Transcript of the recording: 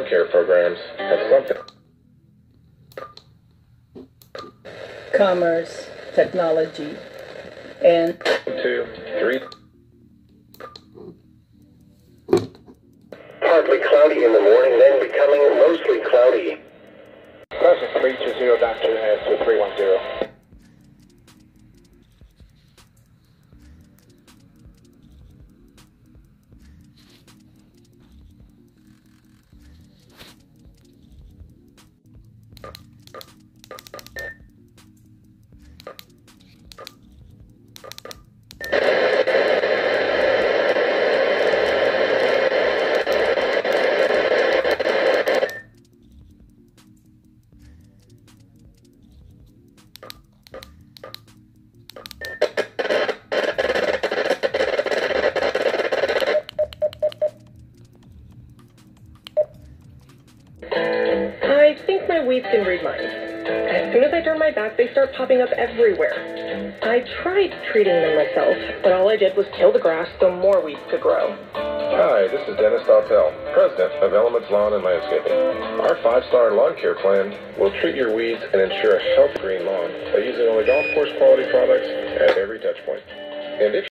lawn care programs have something. Commerce, technology, and 2, 3. Partly cloudy in the morning, then becoming mostly cloudy. Present 320 down to 310. I think my weeds can read minds. As soon as I turn my back, they start popping up everywhere. I tried treating them myself, but all I did was kill the grass so more weeds could grow. Hi, this is Dennis Daltell, President of Elements Lawn and Landscaping. Our 5-star lawn care plan will treat your weeds and ensure a healthy green lawn by using only golf course quality products at every touch point. And if